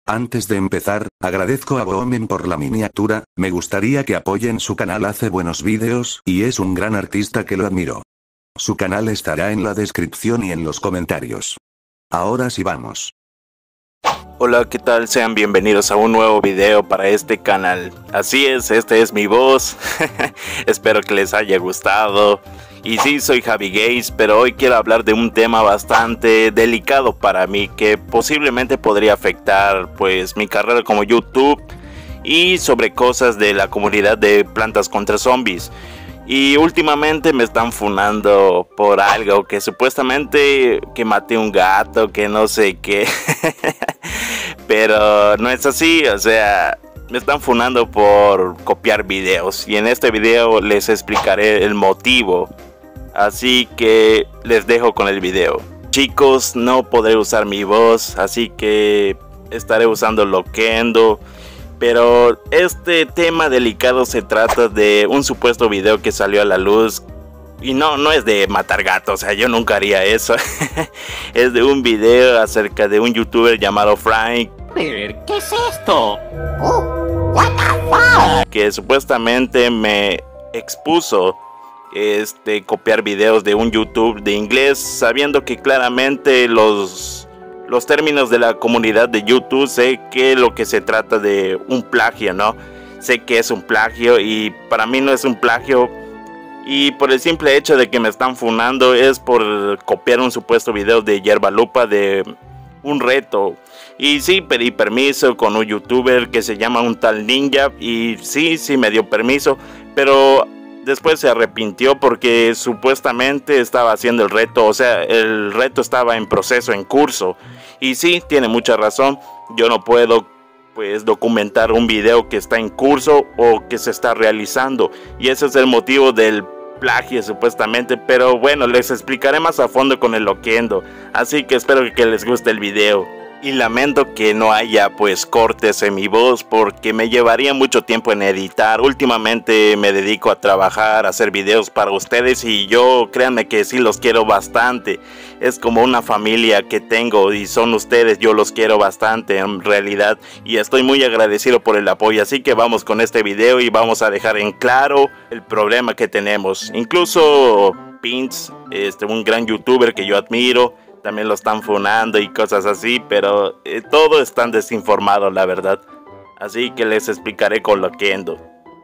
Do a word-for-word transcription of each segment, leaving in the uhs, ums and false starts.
Antes de empezar, agradezco a Boomen por la miniatura, me gustaría que apoyen su canal, hace buenos vídeos, y es un gran artista que lo admiro. Su canal estará en la descripción y en los comentarios. Ahora sí vamos. Hola, ¿qué tal? Sean bienvenidos a un nuevo video para este canal. Así es, este es mi voz. Espero que les haya gustado. Y sí, soy Javi Gays, pero hoy quiero hablar de un tema bastante delicado para mí, que posiblemente podría afectar pues mi carrera como YouTube, y sobre cosas de la comunidad de Plantas contra Zombies. Y últimamente me están funando por algo, que supuestamente que maté un gato, que no sé qué. Pero no es así, o sea, me están funando por copiar videos. Y en este video les explicaré el motivo. Así que les dejo con el video. Chicos, no podré usar mi voz, así que estaré usando Loquendo. Pero este tema delicado se trata de un supuesto video que salió a la luz. Y no, no es de matar gatos, o sea, yo nunca haría eso. Es de un video acerca de un youtuber llamado Frank. ¿Qué es esto? Oh, what the fuck? Que supuestamente me expuso este copiar videos de un YouTube de inglés, sabiendo que claramente los los términos de la comunidad de YouTube, sé que lo que se trata de un plagio, ¿no? Sé que es un plagio y para mí no es un plagio, y por el simple hecho de que me están funando es por copiar un supuesto video de Yerbalupa de un reto. Y sí, pedí permiso con un youtuber que se llama un tal Ninja, y sí, sí me dio permiso, pero después se arrepintió porque supuestamente estaba haciendo el reto, o sea, el reto estaba en proceso, en curso. Y sí, tiene mucha razón, yo no puedo pues documentar un video que está en curso o que se está realizando, y ese es el motivo del plagio supuestamente. Pero bueno, les explicaré más a fondo con el Loquendo, así que espero que les guste el video. Y lamento que no haya pues cortes en mi voz, porque me llevaría mucho tiempo en editar. Últimamente me dedico a trabajar, a hacer videos para ustedes, y yo, créanme que sí los quiero bastante. Es como una familia que tengo y son ustedes, yo los quiero bastante en realidad, y estoy muy agradecido por el apoyo. Así que vamos con este video y vamos a dejar en claro el problema que tenemos. Incluso Pins, este, un gran youtuber que yo admiro, también lo están funando y cosas así, pero eh, todo están desinformados, la verdad. Así que les explicaré con Loquendo.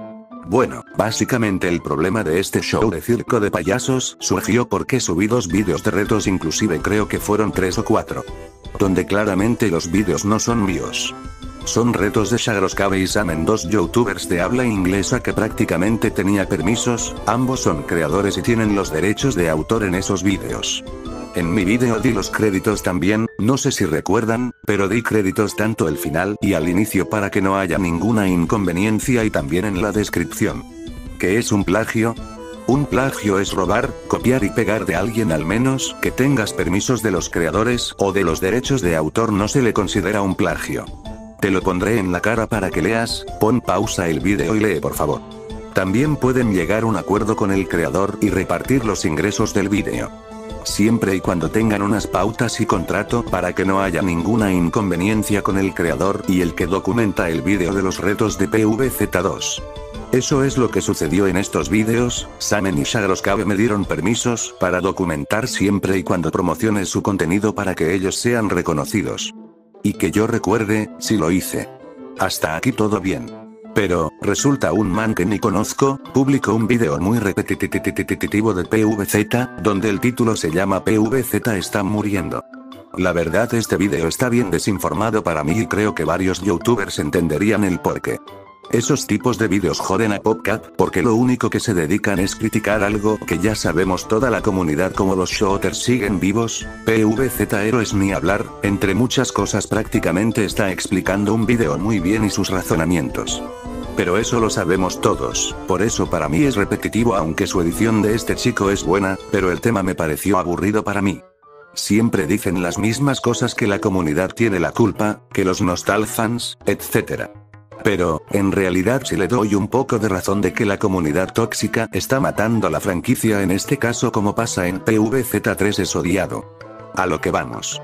Bueno, básicamente el problema de este show de circo de payasos surgió porque subí dos vídeos de retos, inclusive creo que fueron tres o cuatro, donde claramente los vídeos no son míos. Son retos de Shagroskabe y Samen, dos youtubers de habla inglesa que prácticamente tenía permisos, ambos son creadores y tienen los derechos de autor en esos vídeos. En mi vídeo di los créditos también, no sé si recuerdan, pero di créditos tanto al final y al inicio para que no haya ninguna inconveniencia, y también en la descripción. ¿Qué es un plagio? Un plagio es robar, copiar y pegar de alguien, al menos que tengas permisos de los creadores o de los derechos de autor no se le considera un plagio. Te lo pondré en la cara para que leas, pon pausa el vídeo y lee por favor. También pueden llegar a un acuerdo con el creador y repartir los ingresos del vídeo, siempre y cuando tengan unas pautas y contrato para que no haya ninguna inconveniencia con el creador y el que documenta el vídeo de los retos de P V Z dos. Eso es lo que sucedió en estos vídeos. Samen y Shagroskabe me dieron permisos para documentar siempre y cuando promocione su contenido para que ellos sean reconocidos. Y que yo recuerde, si lo hice. Hasta aquí todo bien. Pero, resulta un man que ni conozco, publicó un video muy repetitivo de P V Z, donde el título se llama P V Z está muriendo. La verdad, este video está bien desinformado para mí, y creo que varios youtubers entenderían el porqué. Esos tipos de vídeos joden a PopCat, porque lo único que se dedican es criticar algo que ya sabemos toda la comunidad, como los shooters siguen vivos, P V Z Héroes ni hablar, entre muchas cosas. Prácticamente está explicando un video muy bien y sus razonamientos. Pero eso lo sabemos todos, por eso para mí es repetitivo, aunque su edición de este chico es buena, pero el tema me pareció aburrido para mí. Siempre dicen las mismas cosas, que la comunidad tiene la culpa, que los nostalfans, etcétera. Pero, en realidad sí le doy un poco de razón de que la comunidad tóxica está matando la franquicia, en este caso como pasa en P V Z tres es odiado. A lo que vamos.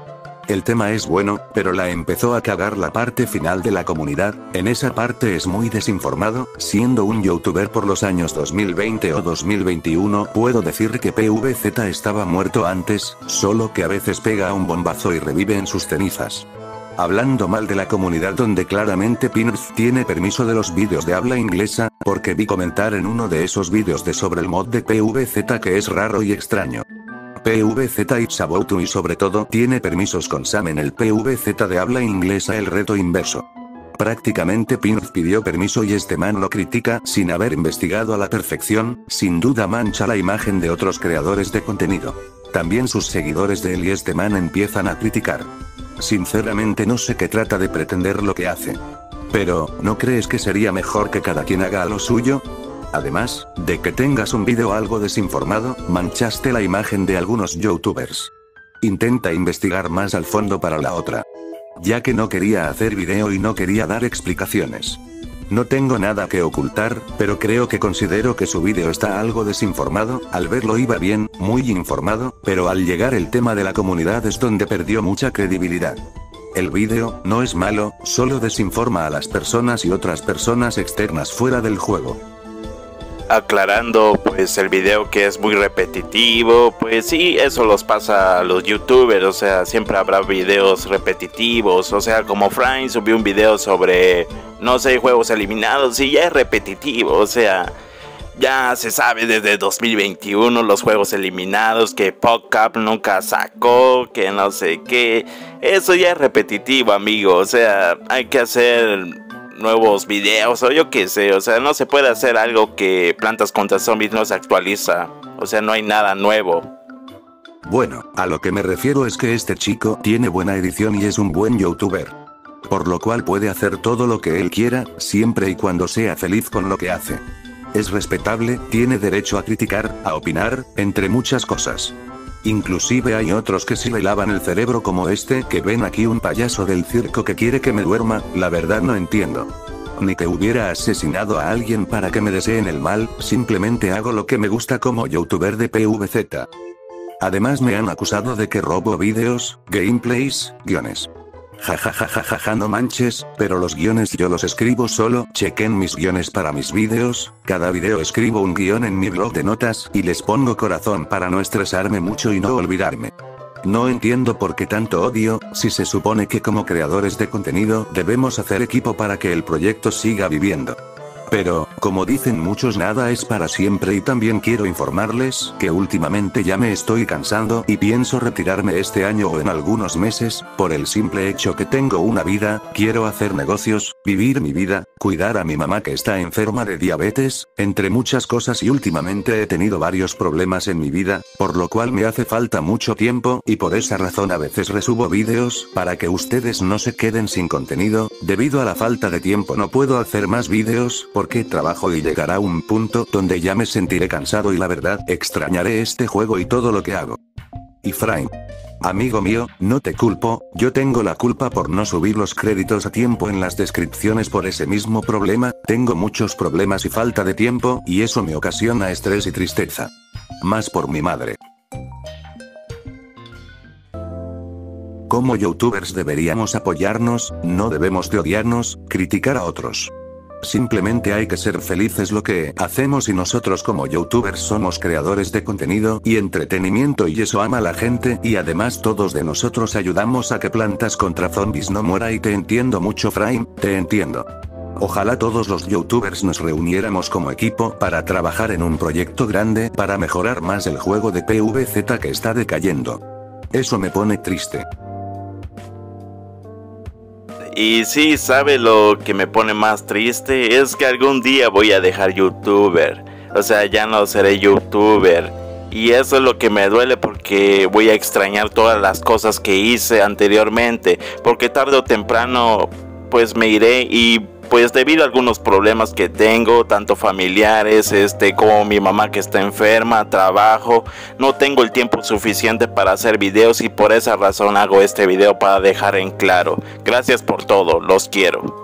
El tema es bueno, pero la empezó a cagar la parte final de la comunidad. En esa parte es muy desinformado. Siendo un youtuber por los años dos mil veinte o dos mil veintiuno, puedo decir que P V Z estaba muerto antes, solo que a veces pega un bombazo y revive en sus cenizas. Hablando mal de la comunidad, donde claramente Pinrf tiene permiso de los vídeos de habla inglesa, porque vi comentar en uno de esos vídeos de sobre el mod de P V Z que es raro y extraño. P V Z It's About You y sobre todo tiene permisos con Sam en el P V Z de habla inglesa, el reto inverso. Prácticamente Pinrf pidió permiso y este man lo critica sin haber investigado a la perfección. Sin duda mancha la imagen de otros creadores de contenido. También sus seguidores de él y este man empiezan a criticar. Sinceramente no sé qué trata de pretender lo que hace. Pero, ¿no crees que sería mejor que cada quien haga lo suyo? Además, de que tengas un vídeo algo desinformado, manchaste la imagen de algunos youtubers. Intenta investigar más al fondo para la otra. Ya que no quería hacer video y no quería dar explicaciones. No tengo nada que ocultar, pero creo que considero que su vídeo está algo desinformado. Al verlo iba bien, muy informado, pero al llegar el tema de la comunidad es donde perdió mucha credibilidad. El vídeo no es malo, solo desinforma a las personas y otras personas externas fuera del juego. Aclarando pues el video que es muy repetitivo, pues sí, eso los pasa a los youtubers, o sea, siempre habrá videos repetitivos, o sea, como Frank subió un video sobre, no sé, juegos eliminados y ya es repetitivo, o sea, ya se sabe desde dos mil veintiuno los juegos eliminados, que PogCap nunca sacó, que no sé qué, eso ya es repetitivo, amigo, o sea, hay que hacer nuevos videos o yo qué sé, o sea, no se puede hacer algo que Plantas contra Zombies no se actualiza, o sea, no hay nada nuevo. Bueno, a lo que me refiero es que este chico tiene buena edición y es un buen youtuber. Por lo cual puede hacer todo lo que él quiera, siempre y cuando sea feliz con lo que hace. Es respetable, tiene derecho a criticar, a opinar, entre muchas cosas. Inclusive hay otros que sí le lavan el cerebro como este que ven aquí, un payaso del circo que quiere que me duerma. La verdad no entiendo. Ni que hubiera asesinado a alguien para que me deseen el mal, simplemente hago lo que me gusta como youtuber de P V Z. Además me han acusado de que robo vídeos, gameplays, guiones. Jajajajaja, no manches, pero los guiones yo los escribo solo. Chequen mis guiones para mis vídeos. Cada video escribo un guión en mi blog de notas y les pongo corazón para no estresarme mucho y no olvidarme. No entiendo por qué tanto odio, si se supone que como creadores de contenido debemos hacer equipo para que el proyecto siga viviendo. Pero, como dicen muchos, nada es para siempre y también quiero informarles que últimamente ya me estoy cansando y pienso retirarme este año o en algunos meses, por el simple hecho que tengo una vida, quiero hacer negocios, vivir mi vida, cuidar a mi mamá que está enferma de diabetes, entre muchas cosas, y últimamente he tenido varios problemas en mi vida, por lo cual me hace falta mucho tiempo y por esa razón a veces resubo vídeos, para que ustedes no se queden sin contenido. Debido a la falta de tiempo no puedo hacer más vídeos, porque trabajo y llegará un punto donde ya me sentiré cansado y la verdad extrañaré este juego y todo lo que hago. Y Frame, amigo mío, no te culpo, yo tengo la culpa por no subir los créditos a tiempo en las descripciones. Por ese mismo problema, tengo muchos problemas y falta de tiempo, y eso me ocasiona estrés y tristeza. Más por mi madre. Como youtubers deberíamos apoyarnos, no debemos de odiarnos, criticar a otros. Simplemente hay que ser felices lo que hacemos, y nosotros como youtubers somos creadores de contenido y entretenimiento y eso ama la gente, y además todos de nosotros ayudamos a que Plantas contra Zombies no muera. Y te entiendo mucho, Frame, te entiendo. Ojalá todos los youtubers nos reuniéramos como equipo para trabajar en un proyecto grande para mejorar más el juego de P V Z que está decayendo. Eso me pone triste. Y sí, ¿sabe lo que me pone más triste? Es que algún día voy a dejar youtuber. O sea, ya no seré youtuber. Y eso es lo que me duele, porque voy a extrañar todas las cosas que hice anteriormente. Porque tarde o temprano, pues me iré, y pues debido a algunos problemas que tengo, tanto familiares, este, como mi mamá que está enferma, trabajo, no tengo el tiempo suficiente para hacer videos, y por esa razón hago este video para dejar en claro. Gracias por todo, los quiero.